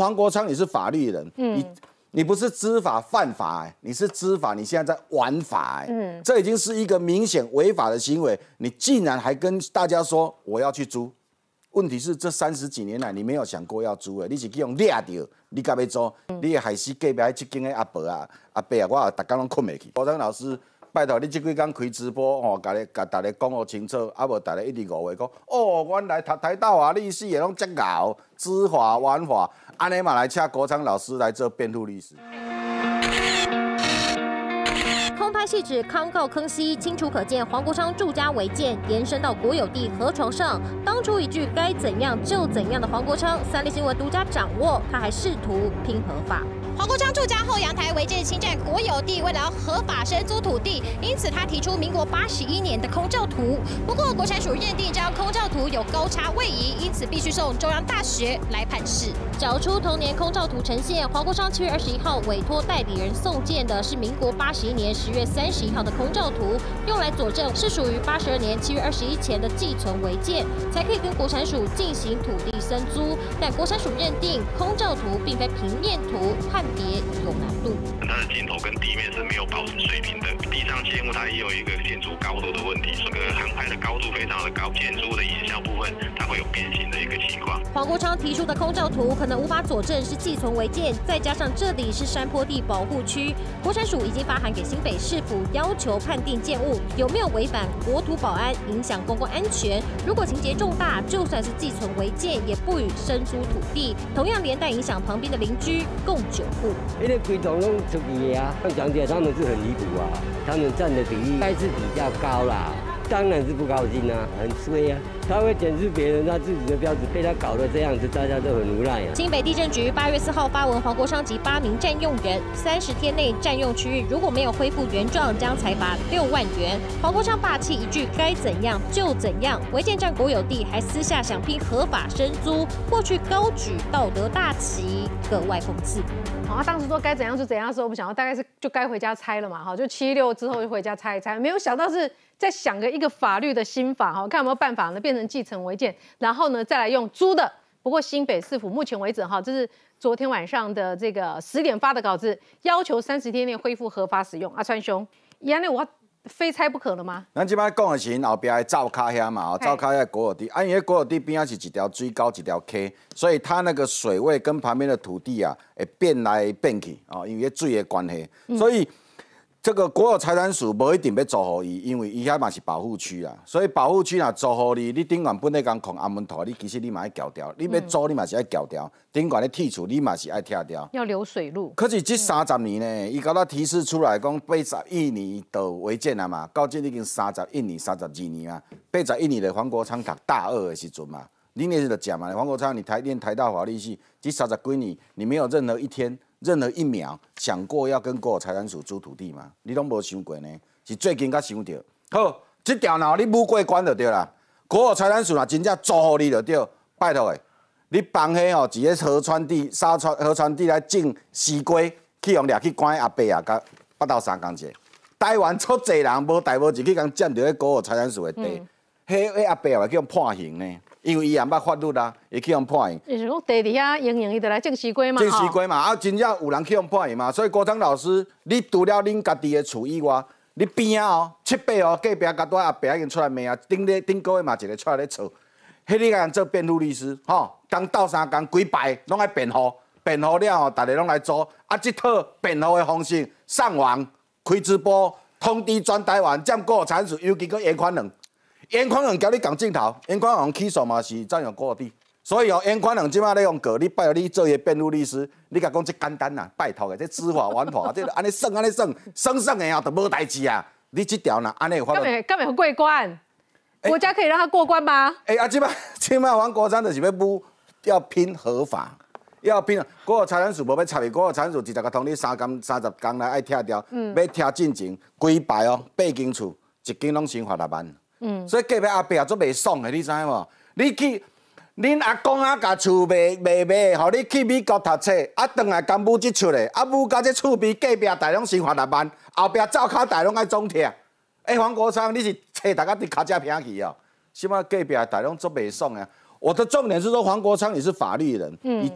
黄国昌你是法律人，你不是知法犯法，你是知法，你现在在玩法，这已经是一个明显违法的行为，你竟然还跟大家说我要去租，问题是这30几年来你没有想过要租的，你是去用掠到，你敢要租，你会害死隔壁这间的阿伯啊、阿伯啊，我逐天拢困袂去。国昌老师，拜托你这几天开直播吼，甲大家讲好清楚，啊无大家一直误会讲，哦，原来读台大法律系的拢遮熬，知法玩法，安尼嘛来请国昌老师来做辩护律师。 空拍戏指康告坑溪，清楚可见黄国昌住家违建延伸到国有地河床上。当初一句该怎样就怎样的黄国昌，三立新闻独家掌握，他还试图拼合法。黄国昌住家后阳台违建侵占国有地，为了要合法申租土地，因此他提出民国81年的空照图。不过国产署认定这张空照图有高差位移，因此必须送中央大学来判释。找出同年空照图呈现，黄国昌7月21号委托代理人送件的是民国81年10月31号的空照图，用来佐证是属于82年7月21前的寄存违建，才可以跟国产署进行土地申租。但国产署认定空照图并非平面图，判别有难度。 它的镜头跟地面是没有保持水平的，地上建物它也有一个建筑高度的问题，这个航拍的高度非常的高，建筑物的影像部分它会有变形的一个情况。 黄国昌提出的空照图可能无法佐证是寄存违建，再加上这里是山坡地保护区，国产署已经发函给新北市府，要求判定建物有没有违反国土保安，影响公共安全。如果情节重大，就算是寄存违建，也不予申租土地，同样连带影响旁边的邻居，共9户。 因为规栋拢出去啊，讲起来他们是很离谱啊，他们占的比例应该是比较高啦。当然是不高兴啊，很衰啊！他会检视别人他自己的标准，被他搞得这样子，大家都很无奈啊。 新北地震局8月4号发文，黄国昌及8名占用人30天内占用区域如果没有恢复原状，将裁罚6万元。黄国昌霸气一句该怎样就怎样，违建占国有地，还私下想拼合法申租，过去高举道德大旗，格外讽刺。 好，他当时说该怎样就怎样的时候，我们想到大概是就该回家拆了嘛，哈，就7.6之后就回家拆一拆，没有想到是在想一个法律的新法，哈，看有没有办法呢变成继承违建，然后呢再来用租的。不过新北市府目前为止，哈，这是昨天晚上的这个10点发的稿子，要求30天内恢复合法使用。阿川兄，原来我非拆不可了吗？ 咱即摆讲的是后壁的灶卡遐嘛，灶卡遐国有地，因为国有地边仔是一条水沟一条溪，所以它那个水位跟旁边的土地啊会变来变去哦，因为水的关系，所以这个国有财产署无一定要租予伊，因为伊遐嘛是保护区啊，所以保护区若租予你顶悬本来讲控安门头，你其实你嘛要撬掉，你要租你嘛是要撬掉，顶悬咧剔除你嘛是爱拆掉， 要留水路。 可是这30年呢，伊甲我提示出来讲81年就违建啊嘛，到今已经31年、32年啊，81年的黄国昌读大2的时阵嘛，你那时就讲嘛，黄国昌你念台大法律系，这30几年你没有任何一天。任何一秒想过要跟国有财产署租土地吗？你拢无想过呢？是最近才想到。好，这条呢你不过关就对啦。国有财产署若真正租予你就对，拜托诶，你放迄吼，一个河川地、河川地来种西瓜，去用掠去关阿伯啊，甲8到3工节。台湾出侪人无代无志去共占着迄国有财产署的地，迄阿伯也去用判刑呢。因为伊也捌法律啦，会去用判刑。 你是讲地底下营伊就来种西瓜嘛？ 种西瓜嘛，啊，真正有人去用判刑嘛。所以国昌老师，你除了恁家己的厝以外，你边啊哦，7八哦，隔壁甲多阿伯已经出来骂啊，顶个月嘛一个出来咧吵，迄你甲做辩护律师，吼，刚斗3工，规排拢爱辩护，辩护了后，大家拢来做，啊，这套辩护的方式上网开直播，通知全台湾，占国有财产署，尤其个严宽仁。严宽仁交你共镜头，严宽仁起诉嘛是占用国有地，所以哦，严宽仁即马咧用告你，拜托你做伊辩护律师，你甲讲这简单呐，拜托的，这知法玩法，这安尼算的啊，就无代志啊。你这条呢，安尼有法律？ 干嘛过关？国家可以让他过关吗？ 即马黄国昌就是要拼合法，要拼国有财产署无要插去，国有财产署直接甲通知30天内爱拆掉，要拆进前规排哦，8间厝，一间拢先罚6万。所以隔壁阿伯也做袂爽的，你知无？你去，恁阿公啊，甲厝卖，互你去美国读册，啊，转来干母即出的，啊，母甲这厝边隔壁大拢先罚6万，后壁灶骹大拢爱总贴。黄国昌，你是找大家伫脚只平去哦？什么隔壁大拢做袂爽啊？我的重点是说，黄国昌你是法律人，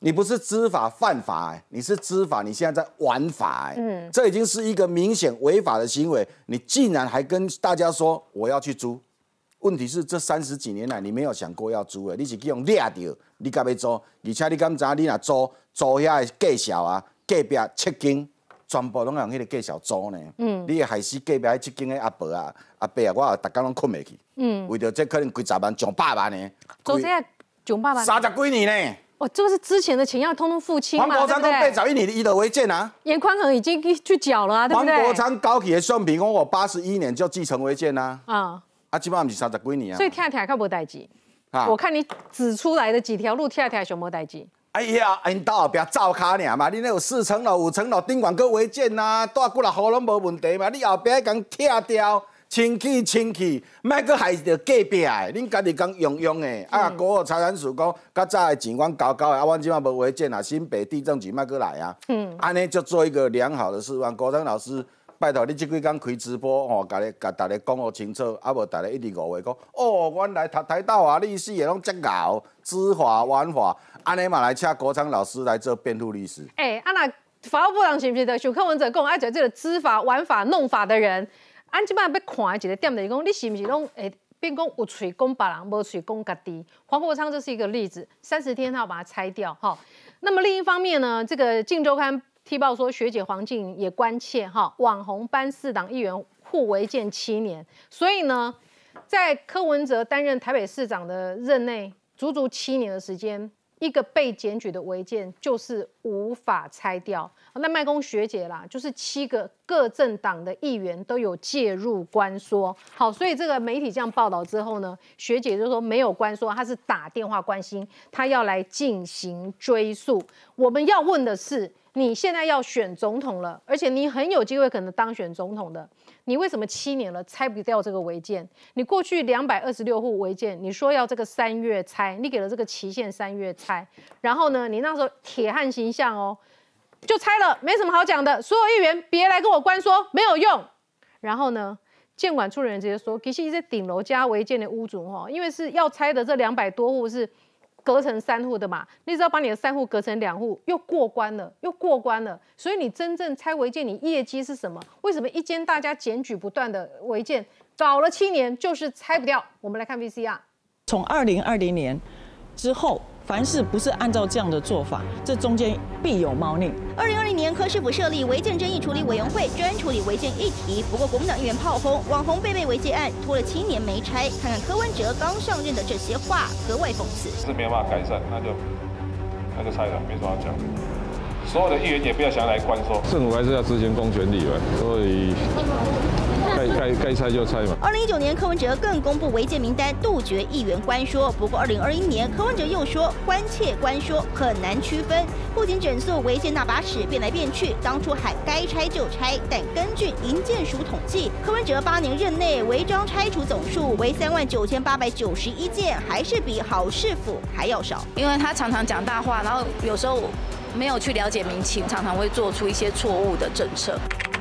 你不是知法犯法，你是知法，你现在在玩法，这已经是一个明显违法的行为，你竟然还跟大家说我要去租，问题是这30几年来你没有想过要租的，你是去用掠到，你才要租，而且你敢知你若租遐的介绍啊，隔壁7间全部拢用迄个介绍租呢，你会害死隔壁迄7间的阿伯啊、阿伯啊，我逐天拢困袂去，为着这可能几十万、上百万呢， 租这上百万 ，30几年呢。 哦，这个是之前的钱要通通付清嘛， 黄国昌讲81年伊就违建啊， 严宽恒已经去缴了啊，对不对？ 黄国昌搞起的相片讲我81年就继承违建啊，基本上不是30几年啊， 所以听较无代志。我看你指出来的几条路听上无代志。 哎呀，因兜后壁灶卡尔嘛，你那有4层楼、5层楼，顶管搁违建啊，住几落户拢无问题嘛，你后壁讲拆掉。清气，莫搁害着隔壁的，恁家己讲用的。啊，国有财产署讲，较早的钱阮交的，啊，阮即马无违建啊，新北地政局莫搁来啊。安尼就做一个良好的示范。国昌老师，拜托你即几天开直播，吼，甲大家讲好清楚，啊无大家一直误会讲，哦，原来读台大啊，律师也拢遮熬，知法玩法，安尼嘛来请国昌老师来做辩护律师。 那法务部长是不是的？像柯文哲讲爱做这个知法、玩法、弄法的人？咱即摆要看的一个点就是讲，你是不是拢会变讲有嘴讲别人，无嘴讲家己？黄国昌就是一个例子，30天他要把它拆掉哈。那么另一方面呢，这个《镜周刊》踢爆说，学姐黄静也关切哈，网红班4党议员互违建7年，所以呢，在柯文哲担任台北市长的任内，足足7年的时间。一个被检举的违建就是无法拆掉。那麦公学姐啦，就是7个各政党的议员都有介入关说。好，所以这个媒体这样报道之后呢，学姐就说没有关说，她是打电话关心，她要来进行追诉。我们要问的是，你现在要选总统了，而且你很有机会可能当选总统的。你为什么7年了拆不掉这个违建？你过去226户违建，你说要这个3月拆，你给了这个期限3月拆，然后呢，你那时候铁汉形象哦，就拆了，没什么好讲的。所有议员别来跟我关说没有用。然后呢，建管处人员直接说，其实这顶楼加违建的屋主哈，因为是要拆的这200多户是隔成3户的嘛，你只要把你的3户隔成2户，又过关了，所以你真正拆违建，你业绩是什么？为什么一间大家检举不断的违建，搞了7年就是拆不掉？我们来看 VCR。 从2020年之后，凡是不是按照这样的做法，这中间必有猫腻。 2020年，柯市府设立违建争议处理委员会，专处理违建议题。不过，国民党议员炮轰网红贝贝违建案拖了7年没拆，看看柯文哲刚上任的这些话，格外讽刺。 是没有办法改善，那就拆了，没什么好讲的。所有的议员也不要想来关说， 政府还是要执行公权力嘛，所以该拆就拆嘛。 2019年，柯文哲更公布违建名单，杜绝议员关说。不过2021年，柯文哲又说关切关说很难区分，不仅整肃违建那把尺变来变去，当初喊该拆就拆，但根据营建署统计，柯文哲8年任内违章拆除总数为39891件，还是比好市府还要少。 因为他常常讲大话，然后有时候没有去了解民情，常常会做出一些错误的政策。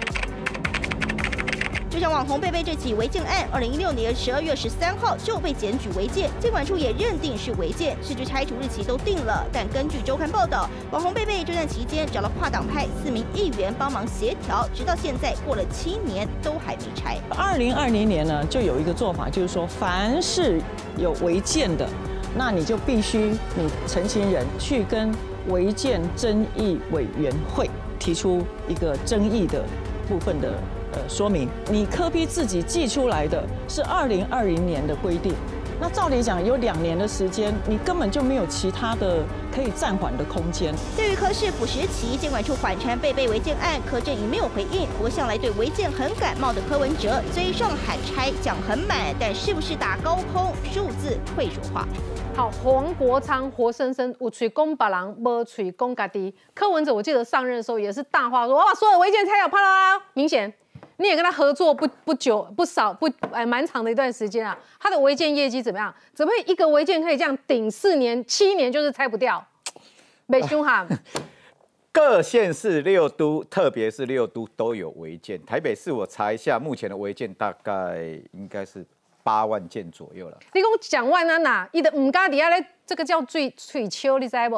就像网红贝贝这起违建案，2016年12月13号就被检举违建，监管处也认定是违建，甚至拆除日期都定了。但根据周刊报道，网红贝贝这段期间找了跨党派4名议员帮忙协调，直到现在过了7年都还没拆。 2020年呢，就有一个做法，就是说凡是有违建的，那你就必须你陈情人去跟违建争议委员会提出一个争议的部分的说明。你柯 P 自己寄出来的是2020年的规定，那照理讲有2年的时间，你根本就没有其他的可以暂缓的空间。 对于柯市府时期监管处缓传贝贝违建案，柯震宇没有回应。不过向来对违建很感冒的柯文哲，嘴上喊拆讲很满，但是不是打高空，数字会说话。 好，黄国昌活生生有嘴讲别人，无嘴讲家己。柯文哲我记得上任的时候也是大话说，我把所有违建拆掉，啪啦啦，明显你也跟他合作蛮长的一段时间啊。他的违建业绩怎么样？怎么会一个违建可以这样顶4年、7年就是拆不掉？没凶悍。 各县市6都，特别是6都都有违建。台北市我查一下，目前的违建大概应该是8万件左右了。 你讲蒋万安呐，伊的唔敢底下咧，这个叫嘴秋，你知无？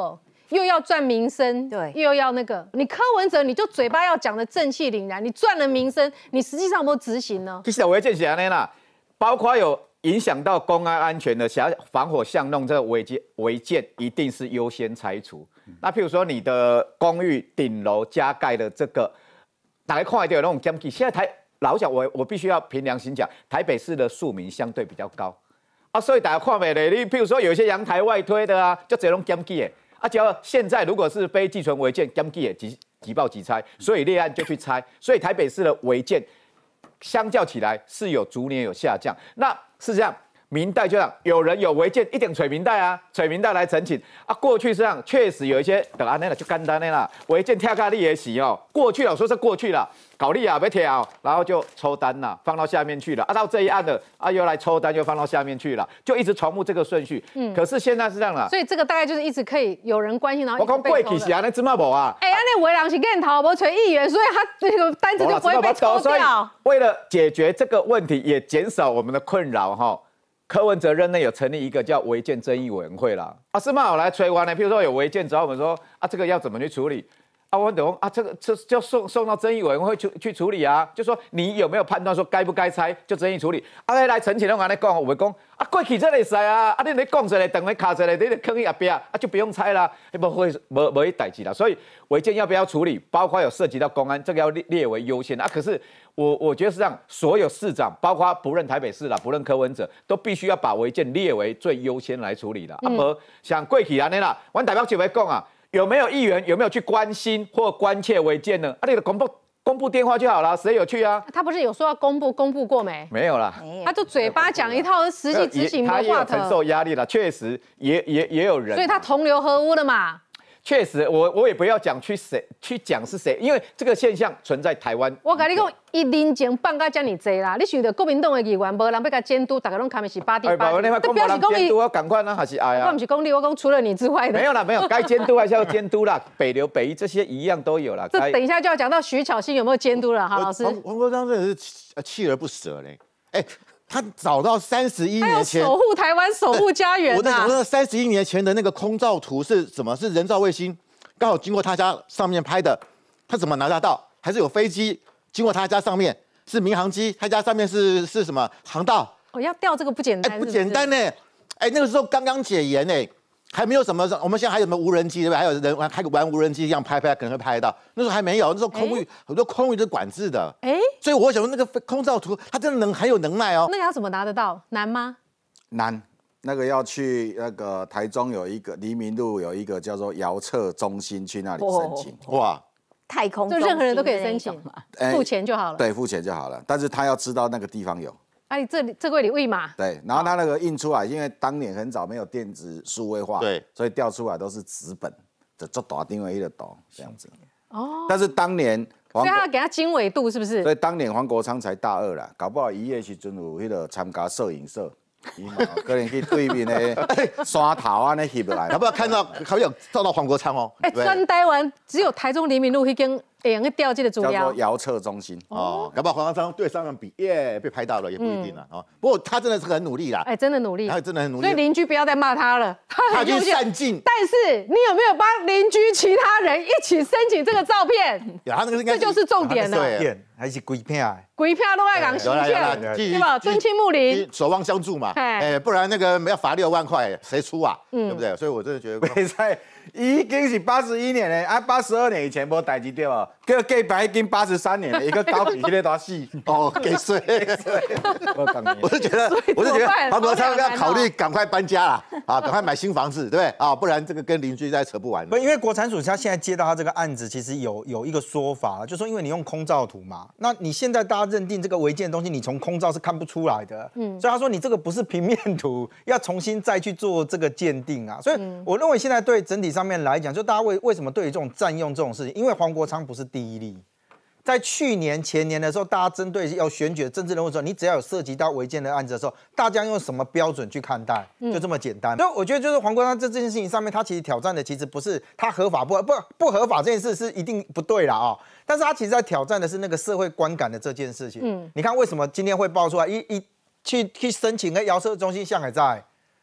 又要赚民生， 对， 又要那个，你柯文哲你就嘴巴要讲的正气凛然，你赚了民生，你实际上有没有执行呢？ 其实违建是安尼啦，包括有影响到公安安全的防火巷弄，这个违建一定是优先拆除。那譬如说你的公寓顶楼加盖的这个，大家看得到那种监计，现在老讲我必须要凭良心讲，台北市的庶民相对比较高啊，所以大家看没嘞？你譬如说有一些阳台外推的啊，就这种监计的啊，只要现在如果是非寄存违建，监计也即报即拆，所以立案就去拆，所以台北市的违建相较起来是有逐年有下降。那是这样。民代就这样，有人有违建，一定找民代啊，找民代来陈情啊。过去是这样，确实有一些等安那了就简单的啦，违建跳咖喱也行哦。过去了，说是过去了，搞利啊别跳，然后就抽单了，放到下面去了啊。到这一案的啊，又来抽单，又放到下面去了，就一直重复这个顺序。可是现在是这样了， 所以这个大概就是一直可以有人关心，然后我讲过去是安尼，芝麻无啊。 安尼为人是跟头无找议员，所以他这个单子就不会被抽掉。 为了解决这个问题，也减少我们的困扰哈。柯文哲任内有成立一个叫违建争议委员会啦，啊，是吗？我来催完呢，譬如说有违建，找我们说啊，这个要怎么去处理？啊，我等啊，这就送到争议委员会去处理啊，就说你有没有判断说该不该拆，就争议处理。啊，来陈情拢安尼讲，我会讲啊，过去这个使啊，啊，你咧讲出来，等于卡出来，你咧坑一边啊，就不用拆啦，没代志啦。所以违建要不要处理，包括有涉及到公安，这个要列为优先啊。可是我觉得是这样，所有市长，包括不论台北市啦，不论柯文哲，都必须要把违建列为最优先来处理的。啊，无像过去安尼啦，阮台北就会讲啊。有没有议员有没有去关心或关切违建呢？啊，你的公布电话就好了，谁有去啊？ 他不是有说要公布过没？ 没有啦， 他就嘴巴讲一套，实际执行的话， 他也有承受压力了，确实也有人， 所以他同流合污了嘛。 确实，我也不要讲去讲是谁，因为这个现象存在台湾。 我跟你讲，一年前放假这么多啦，你想到国民党的议员无人要甲监督，大家拢看的是8点8。 这表示讲监督，我赶快呢，还是哎呀？ 我不是讲你，我讲除了你之外的。 没有啦，没有，该监督还是要监督啦。北流、北一这些一样都有啦。 这等一下就要讲到徐巧芯有没有监督了，哈，老师。 黄国昌真的是锲而不舍嘞，哎。他找到31年前守护台湾、守护家园啊！ 我那31年前的那个空照图是什么？是人造卫星刚好经过他家上面拍的，他怎么拿得到？还是有飞机经过他家上面？是民航机，他家上面是什么航道？ 哦，要调这个不简单， 不简单呢！哎，那个时候刚刚解严呢，还没有什么，我们现在还有什么无人机对不对？还有人还玩无人机一样拍，可能会拍得到。那时候还没有，那时候空域很多空域是管制的。所以我想说那个空照图，它真的很有能耐哦。 那要怎么拿得到？难吗？ 难，那个要去那个台中有一个黎明路有一个叫做遥测中心，去那里申请。 哇， 太空就任何人都可以申请，付钱就好了。 对，付钱就好了，但是他要知道那个地方有。 哎，这个里喂嘛？ 对，然后他那个印出来，因为当年很早没有电子数位化， 对， 所以调出来都是纸本，就做大定位的档这样子。 哦。 但是当年， 所以他要给他经纬度是不是？ 所以当年黄国昌才大2啦，搞不好1月时阵有迄个参加摄影社，可能去对面的山头安尼翕落来， 要不要看到还有照到黄国昌哦？ 哎，全台湾只有台中黎明路那间会用去调这个资料， 叫做遥测中心哦，搞不好黄国昌对上面比耶被拍到了也不一定了哦。不过他真的是很努力啦， 哎，真的努力， 他真的很努力， 所以邻居不要再骂他了， 他去善尽。 但是你有没有帮邻居其他人一起申请这个照片？ 他那个应该这就是重点了， 还是规片？ 规片都爱讲行骗，对吧？敦亲睦邻， 守望相助嘛，哎，不然那个要罚6万块，谁出啊？对不对？所以我真的觉得， 袂使，已经是81年嘞，啊82年以前无代志对哦，叫隔壁已经83年了，一个高比迄个大死哦，给税。我是觉得黄国昌要考虑赶快搬家啦，啊，赶快买新房子，对不对？啊，不然这个跟邻居再扯不完。 不，因为国产署他现在接到他这个案子，其实有一个说法，就说因为你用空照图嘛，那你现在大家认定这个违建的东西，你从空照是看不出来的，所以他说你这个不是平面图，要重新再去做这个鉴定啊。所以我认为现在对整体上面来讲，就大家为什么对于这种占用这种事情，因为黄国昌不是第一例。在去年、前年的时候，大家针对要选举的政治人物的时候，你只要有涉及到违建的案子的时候，大家用什么标准去看待？就这么简单。所以我觉得就是黄国昌这件事情上面，他其实挑战的其实不是他合法不合法这件事是一定不对啦啊，但是他其实在挑战的是那个社会观感的这件事情。你看为什么今天会爆出来去申请跟遥测中心向还在？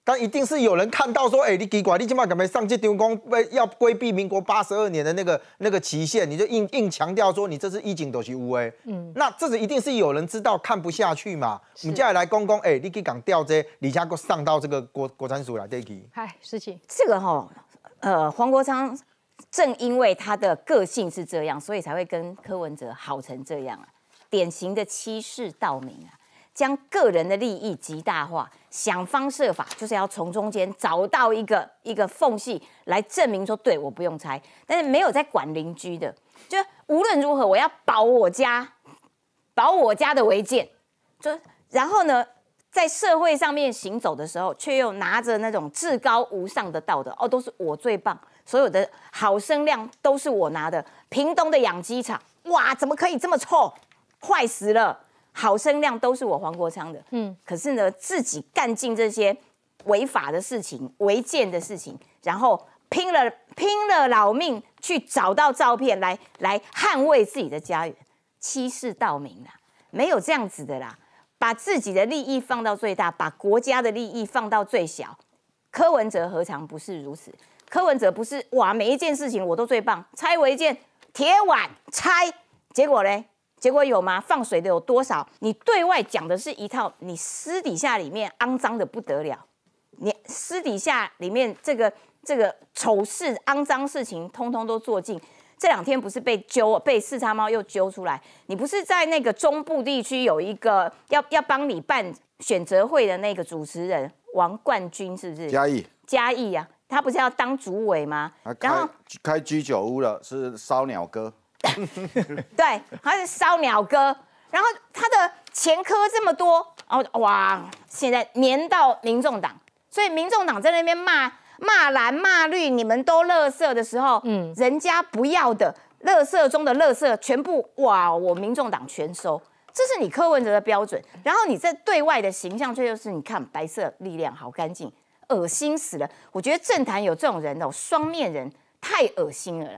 但一定是有人看到说，哎，你奇怪，你今晚干嘛上这张讲要规避民国82年的那个期限，你就硬强调说你这是以前都是有的。那这是一定是有人知道看不下去嘛？你接下来公，哎，你去讲调这，而且给上到这个国产署来对去。 嗨，事情这个黄国昌正因为他的个性是这样，所以才会跟柯文哲好成这样啊，典型的欺世盗名啊。将个人的利益极大化，想方设法就是要从中间找到一个缝隙来证明说，对我不用拆，但是没有在管邻居的，就无论如何我要保我家的违建，就然后呢，在社会上面行走的时候，却又拿着那种至高无上的道德，都是我最棒，所有的好声量都是我拿的。屏东的养鸡场，哇，怎么可以这么臭，坏死了！好声量都是我黄国昌的，可是呢，自己干尽这些违法的事情、违建的事情，然后拼了老命去找到照片来捍卫自己的家园，欺世盗名啦，没有这样子的啦，把自己的利益放到最大，把国家的利益放到最小。柯文哲何尝不是如此？柯文哲不是哇，每一件事情我都最棒，拆违建、铁碗拆，结果嘞？结果有吗？放水的有多少？你对外讲的是一套，你私底下里面肮脏的不得了。你私底下里面这个丑事、肮脏事情，通通都做尽。这2天不是被四叉猫又揪出来？你不是在那个中部地区有一个要帮你办选择会的那个主持人王冠军，是不是？嘉义啊，他不是要当主委吗？然后开居酒屋了，是烧鸟哥。 对，他是烧鸟哥，然后他的前科这么多，然后哇，现在黏到民众党，所以民众党在那边骂蓝骂绿，你们都垃圾的时候，人家不要的垃圾中的垃圾全部哇，我民众党全收，这是你柯文哲的标准。然后你在对外的形象却就是你看白色力量好干净，恶心死了。我觉得政坛有这种人双面人太恶心了。